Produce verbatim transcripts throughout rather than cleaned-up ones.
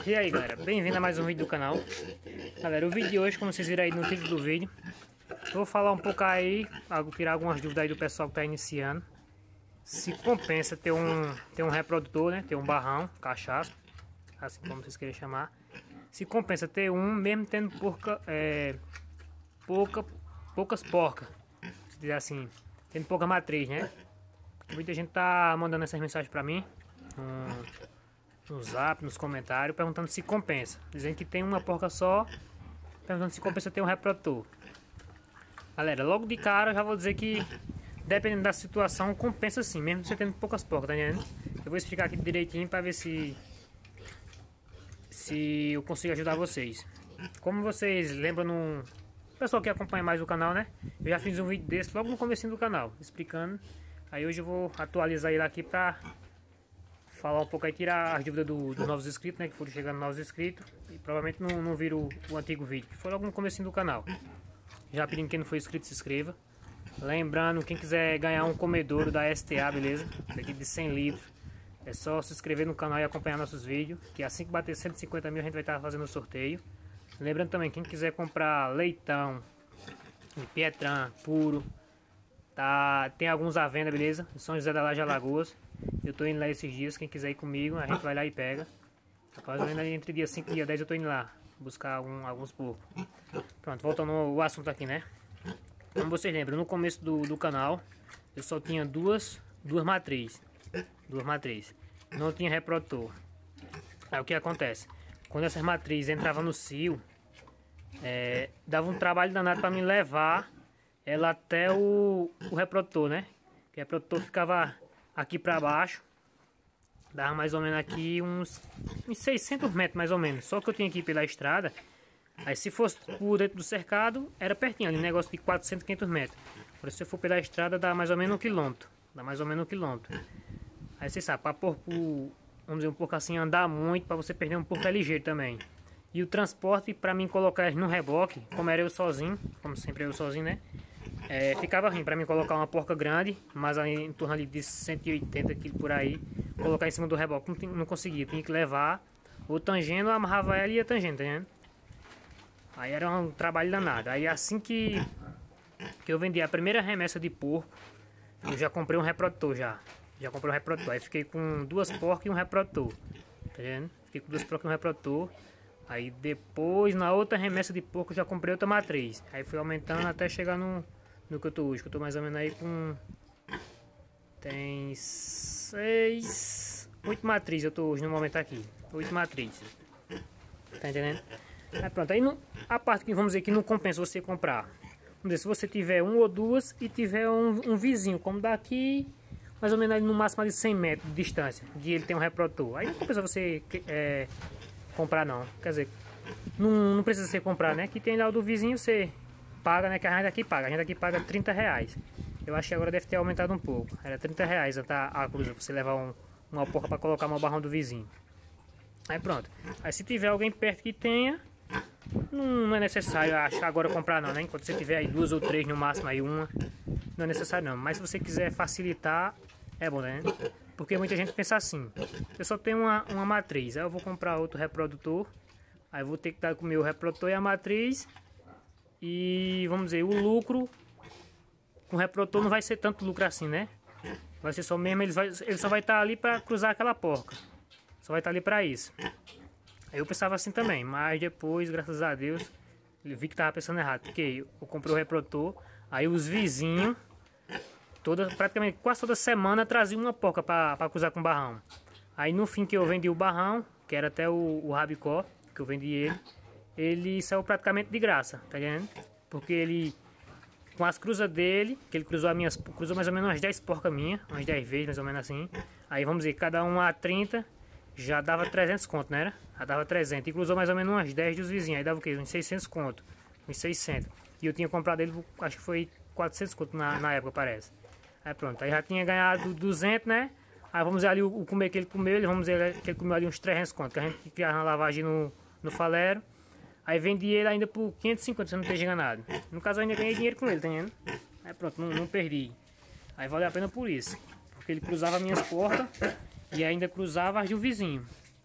E aí galera, bem-vindo a mais um vídeo do canal. Galera, o vídeo de hoje, como vocês viram aí no título do vídeo, eu vou falar um pouco aí, tirar algumas dúvidas aí do pessoal que está iniciando. Se compensa ter um, ter um reprodutor, né? Ter um barrão, cachaça, assim como vocês querem chamar. Se compensa ter um, mesmo tendo pouca, é, pouca, poucas porcas, se dizer assim, tendo pouca matriz, né? Muita gente tá mandando essas mensagens pra mim no, no zap, nos comentários, perguntando se compensa. Dizendo que tem uma porca só, perguntando se compensa ter um reprodutor. Galera, logo de cara eu já vou dizer que, dependendo da situação, compensa sim, mesmo você tendo poucas porcas, tá entendendo? Eu vou explicar aqui direitinho pra ver se, se eu consigo ajudar vocês. Como vocês lembram, no pessoal que acompanha mais o canal, né? Eu já fiz um vídeo desse logo no comecinho do canal, explicando. Aí hoje eu vou atualizar ele aqui pra falar um pouco aí, tirar as dúvidas do, dos novos inscritos, né? Que foram chegando novos inscritos. E provavelmente não, não viram o, o antigo vídeo, que foi logo no comecinho do canal. Já pedindo quem não foi inscrito, se inscreva. Lembrando, quem quiser ganhar um comedouro da S T A, beleza? Daqui de cem litros. É só se inscrever no canal e acompanhar nossos vídeos. Que assim que bater cento e cinquenta mil a gente vai estar fazendo o sorteio. Lembrando também, quem quiser comprar leitão, Pietran, puro, tá, tem alguns à venda, beleza? São José da Laje, Alagoas. Eu tô indo lá esses dias, quem quiser ir comigo, a gente vai lá e pega. Rapaz, ainda entre dia cinco e dia dez eu tô indo lá buscar algum, alguns porcos. Pronto, voltando ao assunto aqui, né? Como vocês lembram, no começo do, do canal eu só tinha duas, duas matrizes. Duas matrizes. Não tinha reprodutor. Aí o que acontece? Quando essas matrizes entravam no cio, é, dava um trabalho danado para me levar ela até o, o reprodutor, né? O reprodutor ficava aqui para baixo, dava mais ou menos aqui uns, uns seiscentos metros mais ou menos. Só que eu tinha que ir pela estrada. Aí se fosse por dentro do cercado, era pertinho, ali, um negócio de quatrocentos, quinhentos metros. Por isso, se eu for pela estrada, dá mais ou menos um quilômetro. Dá mais ou menos um quilômetro. Aí você sabe, para porco, vamos dizer, um porco assim andar muito, para você perder um porco é ligeiro também. E o transporte, para mim colocar no reboque, como era eu sozinho, como sempre eu sozinho, né? É, ficava ruim para mim colocar uma porca grande, mas aí em torno ali de cento e oitenta quilos por aí, colocar em cima do reboque, não, não conseguia, tinha que levar o tangendo, amarrava ela e ia tangendo, tá vendo? Aí era um trabalho danado. Aí assim que, que eu vendi a primeira remessa de porco, eu já comprei um reprodutor já. Já comprei um reprodutor. Aí fiquei com duas porcas e um reprodutor. Tá vendo? Fiquei com duas porcas e um reprodutor. Aí depois, na outra remessa de porco, já comprei outra matriz. Aí fui aumentando até chegar no, no que eu tô hoje. Que eu tô mais ou menos aí com... Tem seis... Oito matrizes eu tô hoje no momento aqui. Oito matrizes. Tá entendendo? Aí pronto, aí não, a parte que vamos dizer que não compensa você comprar. Vamos dizer, se você tiver um ou duas e tiver um, um vizinho, como daqui, mais ou menos no máximo de cem metros de distância, de ele tem um reprodutor. Aí não compensa você é, comprar não. Quer dizer, não, não precisa você comprar, né? Que tem lá o do vizinho, você paga, né? Que a gente aqui paga. A gente aqui paga trinta reais. Eu acho que agora deve ter aumentado um pouco. Era trinta reais a, a cruza pra você levar um, uma porca para colocar no barrão do vizinho. Aí pronto. Aí se tiver alguém perto que tenha, não é necessário acho, agora comprar não, né? Enquanto você tiver aí duas ou três no máximo, aí uma, não é necessário não. Mas se você quiser facilitar, é bom, né? Porque muita gente pensa assim: eu só tenho uma, uma matriz, aí eu vou comprar outro reprodutor, aí eu vou ter que dar com o meu reprodutor e a matriz, e vamos dizer, o lucro com o reprodutor não vai ser tanto lucro assim, né? Vai ser só mesmo, ele, vai, ele só vai estar ali para cruzar aquela porca, só vai estar ali para isso. Eu pensava assim também, mas depois, graças a Deus, eu vi que tava pensando errado, porque eu comprei o reprodutor, aí os vizinhos, toda, praticamente quase toda semana traziam uma porca para cruzar com o barrão. Aí no fim que eu vendi o barrão, que era até o, o rabicó, que eu vendi ele, ele saiu praticamente de graça, tá vendo? Porque ele, com as cruzas dele, que ele cruzou, a minhas, cruzou mais ou menos umas dez porcas minhas, umas dez vezes mais ou menos assim, aí vamos dizer, cada um a trinta, já dava trezentos conto, né? Já dava trezentos. E cruzou mais ou menos umas dez dos vizinhos. Aí dava o quê? Uns seiscentos conto. Uns seiscentos. E eu tinha comprado ele, acho que foi quatrocentos conto na, na época, parece. Aí pronto. Aí já tinha ganhado duzentos, né? Aí vamos ver ali o, o comer que ele comeu. Vamos ver que ele comeu ali uns trezentos conto. Que a gente criava na lavagem no, no falero. Aí vendi ele ainda por quinhentos e cinquenta, se eu não esteja enganado. No caso eu ainda ganhei dinheiro com ele, tá vendo? Aí pronto, não, não perdi. Aí valeu a pena por isso. Porque ele cruzava minhas portas. E ainda cruzava as do vizinho.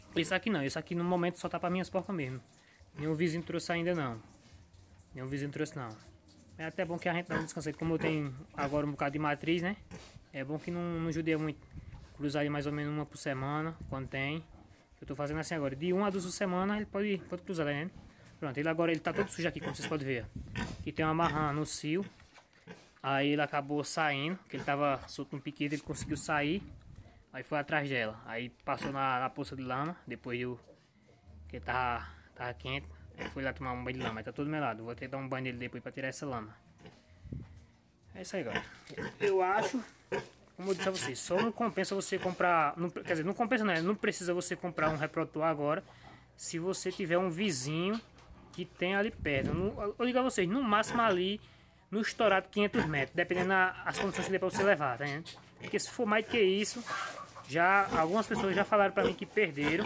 Esse aqui não, esse aqui no momento só tá pra minhas porcas mesmo. Nenhum vizinho trouxe ainda não. Nenhum vizinho trouxe não. É até bom que a gente dá um descanso. Como eu tenho agora um bocado de matriz, né? É bom que não, não judia muito. Cruzar ali mais ou menos uma por semana, quando tem. Eu tô fazendo assim agora. De uma a duas por semana ele pode, pode cruzar, né? Pronto, ele agora ele tá todo sujo aqui, como vocês podem ver. Aqui tem uma marrã no cio. Aí ele acabou saindo, que ele tava solto no piquete, ele conseguiu sair. Aí foi atrás dela. Aí passou na, na poça de lama, depois eu... que tava, tava quente. Aí fui lá tomar um banho de lama, mas tá todo melado. Vou ter que dar um banho nele depois pra tirar essa lama. É isso aí, galera. Eu acho, como eu disse a vocês, só não compensa você comprar... Não, quer dizer, não compensa não, não precisa você comprar um reprodutor agora, se você tiver um vizinho que tem ali perto. Eu, eu digo a vocês, no máximo ali, no estourado quinhentos metros, dependendo das condições que der pra você levar, tá vendo? Porque se for mais do que isso, já algumas pessoas já falaram pra mim que perderam.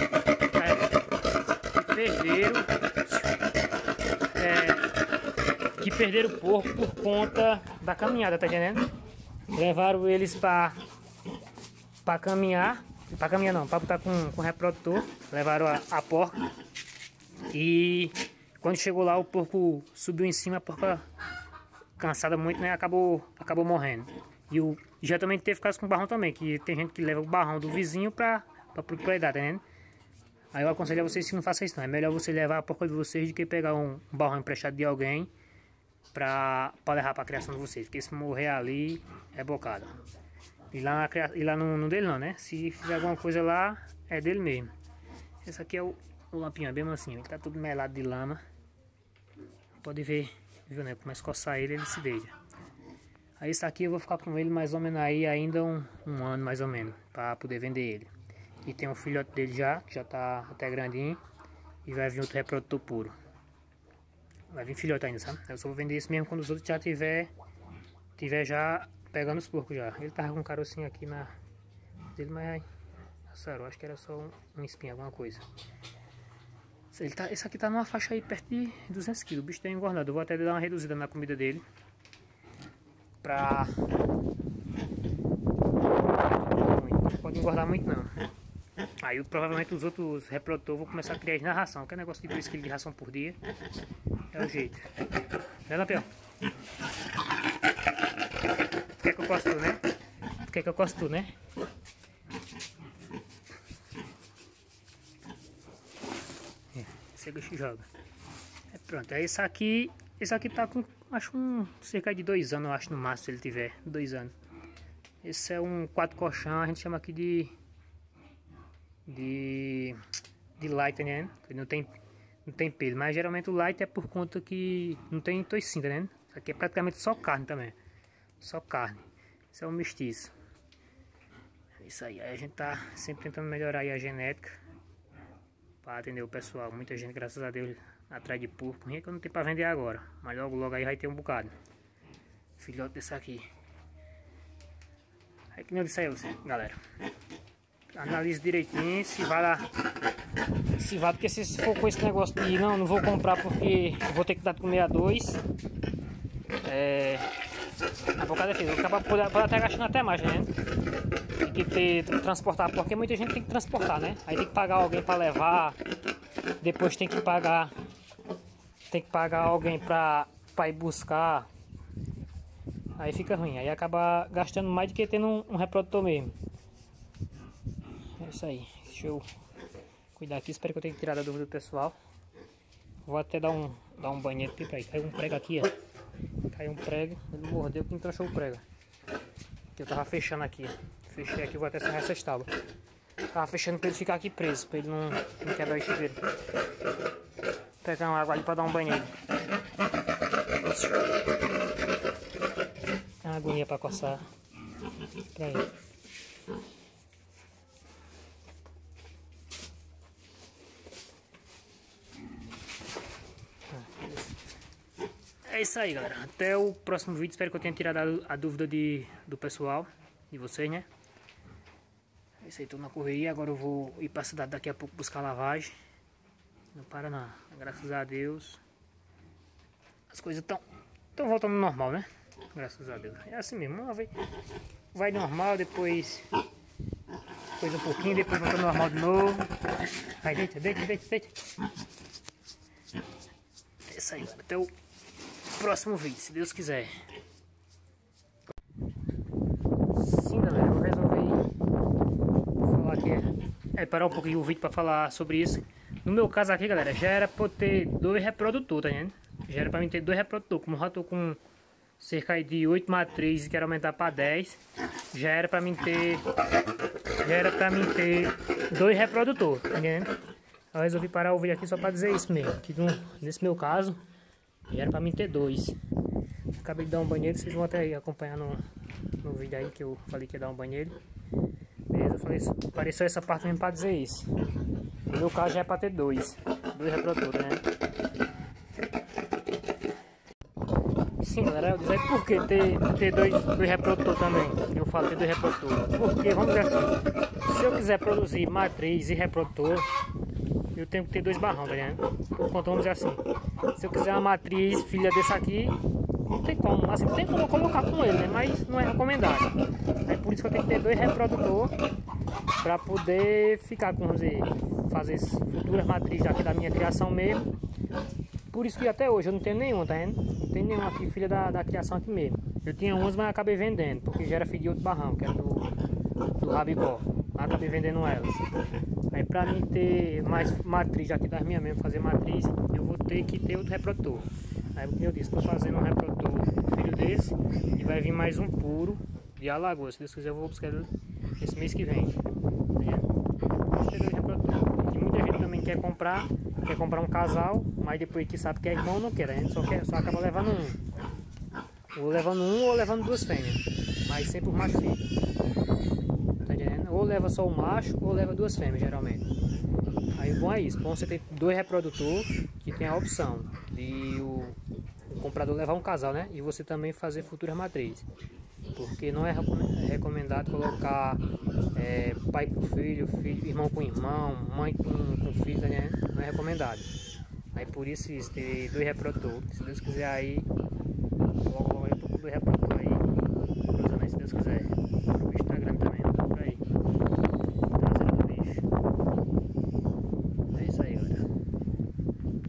É, que perderam... É, que perderam o porco por conta da caminhada, tá entendendo? Levaram eles pra, pra caminhar, pra caminhar não, pra botar com, com o reprodutor, levaram a, a porca e quando chegou lá o porco subiu em cima, a porca cansada muito, né, acabou, acabou morrendo. E o, já também teve caso com o barrão também, que tem gente que leva o barrão do vizinho pra, pra propriedade, tá entendendo? Aí eu aconselho a vocês que não façam isso não, é melhor você levar a porca de vocês do que pegar um, um barrão emprestado de alguém pra, pra levar pra criação de vocês, porque se morrer ali é bocada. E lá, na, e lá no, no dele não, né? Se fizer alguma coisa lá, é dele mesmo. Esse aqui é o, o lampinho, é bem mansinho, ele tá todo melado de lama. Pode ver, viu, né? Começa a coçar ele, ele se deita. Aí esse aqui eu vou ficar com ele mais ou menos aí ainda um, um ano mais ou menos, pra poder vender ele. E tem um filhote dele já, que já tá até grandinho. E vai vir outro reprodutor puro. Vai vir filhote ainda, sabe? Eu só vou vender esse mesmo quando os outros já tiver, tiver já pegando os porcos já. Ele tava com um carocinho aqui na dele, mas passaram, acho que era só um, um espinho, alguma coisa. Ele tá, esse aqui tá numa faixa aí perto de duzentos quilos. O bicho tá engordado. Eu vou até dar uma reduzida na comida dele. Pra... Não pode engordar muito não. Aí provavelmente os outros reprodutores vão começar a criar na ração, que é negócio de dois quilos de ração por dia. É o jeito. Né, Lampião? Tu quer que eu costo tu, né? Tu quer que eu costo tu, né? É, esse bicho joga. É, pronto, aí esse aqui, esse aqui tá com, acho um, cerca de dois anos, eu acho, no máximo, se ele tiver, dois anos. Esse é um quatro colchão, a gente chama aqui de... de de light, né? Não tem, não tem pelo, mas geralmente o light é por conta que não tem toicinta, né? Isso aqui é praticamente só carne também, só carne. Isso é um mestiço. É isso aí, aí a gente tá sempre tentando melhorar aí a genética para atender o pessoal. Muita gente, graças a Deus, atrás de porco. É que eu não tenho para vender agora, mas logo logo aí vai ter um bocado. Filhote desse aqui. Aí que nem eu disse aí, você, galera. Analise direitinho se vai lá, se vai, porque se for com esse negócio de não, não vou comprar porque vou ter que dar de comer a dois, é, a bocada é feia, pode, pode até gastando até mais, né? Tem que ter, tem que transportar, porque muita gente tem que transportar, né? Aí tem que pagar alguém para levar, depois tem que pagar, tem que pagar alguém para para ir buscar, aí fica ruim, aí acaba gastando mais do que tendo um, um reprodutor mesmo. É isso aí, deixa eu cuidar aqui, espero que eu tenha tirado a dúvida do pessoal. Vou até dar um, dar um banheiro aqui, pra caiu um prego aqui, ó. Caiu um prego, ele mordeu que entrou o prego. Que eu tava fechando aqui, ó. Fechei aqui, vou até serrar essas tábuas. Tava fechando pra ele ficar aqui preso, pra ele não, não quebrar o chuveiro. Vou pegar uma água ali pra dar um banho nele. Tem uma agonia pra coçar pra ele. É isso aí, galera. Até o próximo vídeo. Espero que eu tenha tirado a dúvida de, do pessoal, de vocês, né? É isso aí, tô na correria. Agora eu vou ir pra cidade daqui a pouco buscar lavagem. Não para não. Graças a Deus. As coisas estão estão voltando ao normal, né? Graças a Deus. É assim mesmo. Vai, vai normal, depois depois um pouquinho, depois volta ao normal de novo. Aí deita, deita, deita, deita. É isso aí, até o próximo vídeo, se Deus quiser. Sim, galera, eu resolvi falar aqui, é, parar um pouquinho o vídeo para falar sobre isso. No meu caso aqui, galera, já era pra eu ter dois reprodutores, tá vendo? Já era pra mim ter dois reprodutores. Como eu já tô com cerca de oito matrizes e quero aumentar para dez, já era pra mim ter já era pra mim ter dois reprodutores, tá entendendo? Eu resolvi parar o vídeo aqui só pra dizer isso mesmo, que no, nesse meu caso já era pra mim ter dois. Acabei de dar um banheiro, vocês vão até aí acompanhar no, no vídeo aí que eu falei que ia dar um banheiro. Beleza, eu falei, apareceu essa parte mesmo pra dizer isso. No meu caso já é pra ter dois, dois reprodutores, né? Sim, galera, eu dizer por que ter, ter dois, dois reprodutores também. Eu falo ter dois reprodutores. Porque, vamos dizer assim, se eu quiser produzir matriz e reprodutor, eu tenho que ter dois barrão, tá vendo? Por conta, vamos dizer assim, se eu quiser uma matriz filha desse aqui, não tem como, assim, tem como eu colocar com ele, né? Mas não é recomendado. É por isso que eu tenho que ter dois reprodutores para poder ficar com, vamos dizer, fazer futuras matrizes aqui da minha criação mesmo. Por isso que até hoje eu não tenho nenhum, tá vendo? Não tem nenhum aqui, filha da, da criação aqui mesmo. Eu tinha uns, mas acabei vendendo, porque já era filho de outro barrão, que era do, do Rabicó. Acabei vendendo elas. Aí pra mim ter mais matriz aqui das minhas mesmo, fazer matriz, eu vou ter que ter outro reprodutor. Aí como eu disse, estou fazendo um reprodutor filho desse, e vai vir mais um puro de Alagoas. Se Deus quiser eu vou buscar ele esse mês que vem. Tá vendo? Esse ter dois reprodutores. E muita gente também quer comprar, quer comprar um casal, mas depois que sabe que é irmão não quer, a gente só, quer, só acaba levando um. Ou levando um ou levando duas fêmeas, mas sempre os machos ficam. Tá entendendo? Ou leva só o macho ou leva duas fêmeas geralmente. Aí o bom é isso, bom você ter dois reprodutores que tem a opção de o, o comprador levar um casal, né? E você também fazer futuras matrizes. Porque não é recomendado colocar é, pai com filho, filho, irmão com irmão, mãe com, com filho, né? Não é recomendado. Aí por isso, isso ter dois reprodutores. Se Deus quiser aí, logo, logo eu tô com dois reprodutores aí, usando aí se Deus quiser. No Instagram também.